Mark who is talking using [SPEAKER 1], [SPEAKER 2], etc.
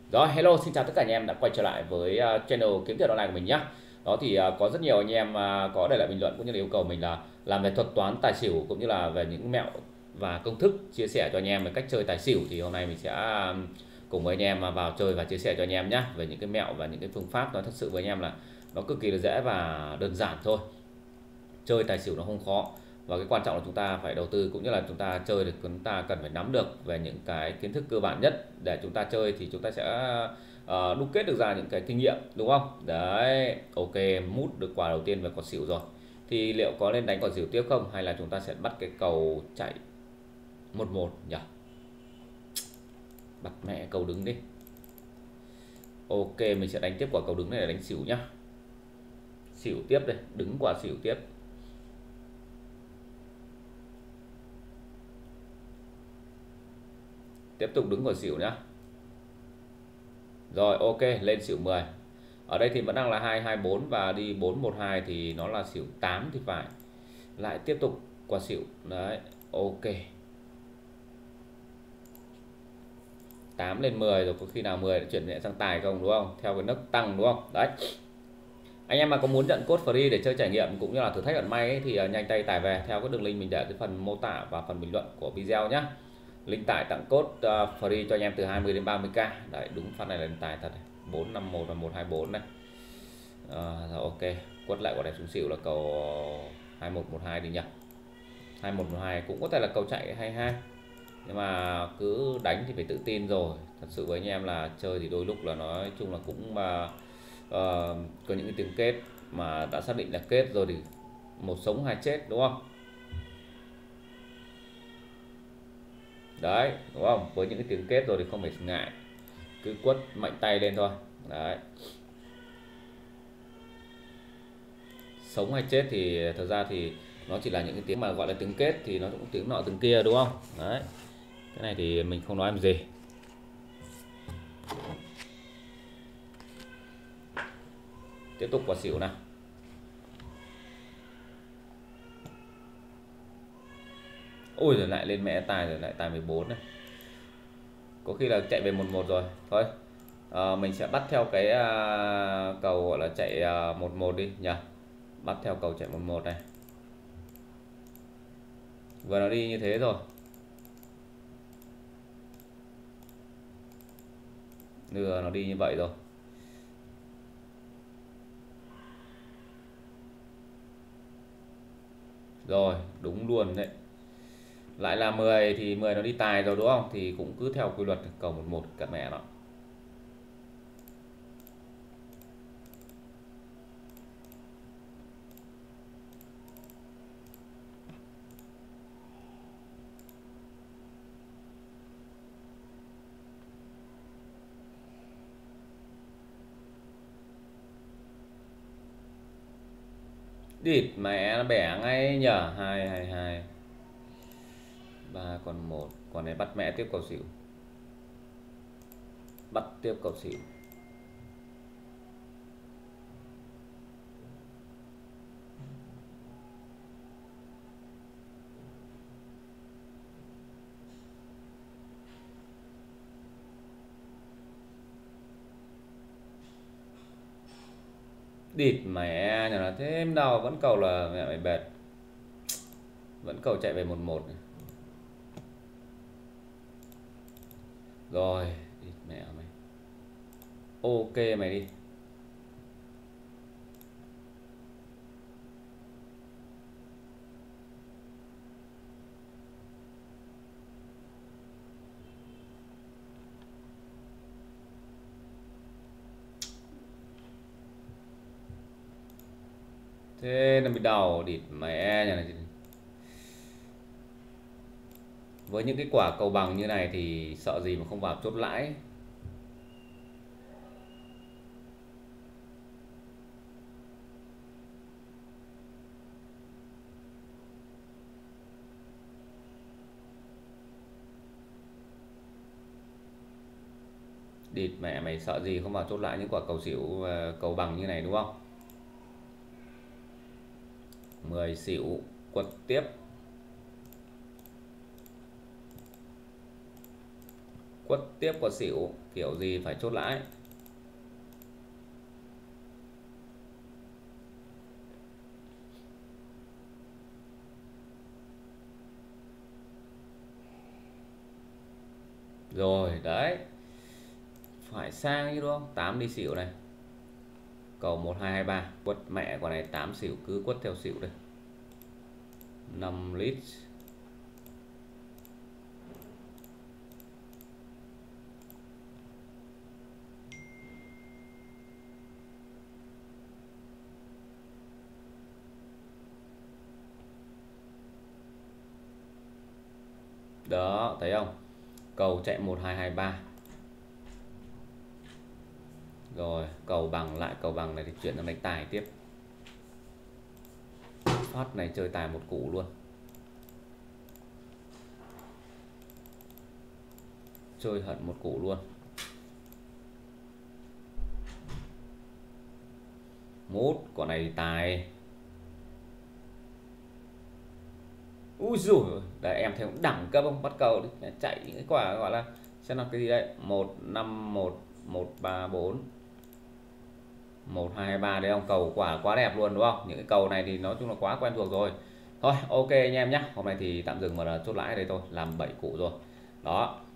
[SPEAKER 1] Rồi, hello, xin chào tất cả anh em đã quay trở lại với channel kiếm tiền online của mình nhé. Đó thì có rất nhiều anh em có để lại bình luận cũng như là yêu cầu mình là làm về thuật toán tài xỉu cũng như là về những mẹo và công thức chia sẻ cho anh em về cách chơi tài xỉu. Thì hôm nay mình sẽ cùng với anh em vào chơi và chia sẻ cho anh em nhé về những cái mẹo và những cái phương pháp. Nói thật sự với anh em là nó cực kỳ là dễ và đơn giản thôi. Chơi tài xỉu nó không khó, và cái quan trọng là chúng ta phải đầu tư cũng như là chúng ta chơi được, chúng ta cần phải nắm được về những cái kiến thức cơ bản nhất để chúng ta chơi thì chúng ta sẽ đúc kết được ra những cái kinh nghiệm, đúng không? Đấy, ok, mút được quà đầu tiên về cò xỉu rồi, thì liệu có nên đánh cò xỉu tiếp không, hay là chúng ta sẽ bắt cái cầu chạy 1-1 nhỉ? Bắt mẹ cầu đứng đi. Ok, mình sẽ đánh tiếp quả cầu đứng này để đánh xỉu nhá. Xỉu tiếp đây, đứng quả xỉu tiếp. Tiếp tục đứng quả xỉu nhá. Rồi ok, lên xỉu 10. Ở đây thì vẫn đang là 224 và đi 412 thì nó là xỉu 8 thì phải. Lại tiếp tục quả xỉu. Đấy, ok. 8 lên 10 rồi, có khi nào 10 đã chuyển nhẹ sang tài không, đúng không? Theo cái nấc tăng, đúng không? Đấy. Anh em mà có muốn nhận code free để chơi trải nghiệm cũng như là thử thách vận may ấy, thì nhanh tay tải về theo cái đường link mình để dưới phần mô tả và phần bình luận của video nhé. Link tải tặng code free cho anh em từ 20 đến 30k. Đấy, đúng phần này là tải thật này. 451 và 124 này. Rồi ok, quất lại quả đẹp xuống xỉu là cầu 2112 đi nhỉ. 2112 cũng có thể là cầu chạy 22, nhưng mà cứ đánh thì phải tự tin rồi. Thật sự với anh em là chơi thì đôi lúc là nói chung là cũng có những cái tiếng kết mà đã xác định là kết rồi thì một sống hai chết, đúng không? Đấy, đúng không? Với những cái tiếng kết rồi thì không phải ngại, cứ quất mạnh tay lên thôi. Đấy, sống hay chết thì thật ra thì nó chỉ là những cái tiếng mà gọi là tiếng kết, thì nó cũng tiếng nọ tiếng kia, đúng không? Đấy, cái này thì mình không nói làm gì. Tiếp tục quả xỉu nào. Ôi rồi lại lên mẹ tài, rồi lại tài 14 này. Có khi là chạy về 11 rồi. Thôi mình sẽ bắt theo cái cầu gọi là chạy 11 đi nhỉ. Bắt theo cầu chạy 11 này. Vừa nó đi như thế rồi, vừa nó đi như vậy rồi. Rồi, đúng luôn đấy. Lại là 10 thì 10 nó đi tài rồi, đúng không? Thì cũng cứ theo quy luật cầu 11 cả mẹ nó. Địt mẹ nó bẻ ngay nhở. 222 3 còn 1, còn này bắt mẹ tiếp cầu xỉu. Bắt tiếp cầu xỉu. Địt mẹ nhà là thêm đâu, vẫn cầu là mẹ mày bệt. Vẫn cầu chạy về 11 này. Rồi, địt mẹ mày. Ok mày đi. Thế là bị đầu, địt mẹ nhà này. Với những cái quả cầu bằng như này thì sợ gì mà không vào chốt lãi. Địt mẹ mày, sợ gì không vào chốt lãi những quả cầu xỉu cầu bằng như này, đúng không? 10 xỉu, quật tiếp. Quất tiếp quả xỉu kiểu gì phải chốt lãi. Rồi đấy, phải sang chứ đúng không? 8 đi xỉu này, cầu 1223 quất mẹ quả này, 8 xỉu cứ quất theo xỉu đây. 5 lít. Đó, thấy không? Cầu chạy 1223. Rồi, cầu bằng lại cầu bằng này thì chuyển sang đánh tài tiếp. Phát này chơi tài một củ luôn. Chơi hận một củ luôn. Mút, quả này tài. Úi dồi, đấy em thấy đẳng cấp không? Bắt cầu đi, chạy những cái quả gọi là xem là cái gì đấy, 151 134 1223 đấy không? Cầu quả quá đẹp luôn đúng không? Những cái cầu này thì nói chung là quá quen thuộc rồi. Thôi ok anh em nhé, hôm nay thì tạm dừng và chốt lãi đây thôi, làm 7 củ rồi. Đó.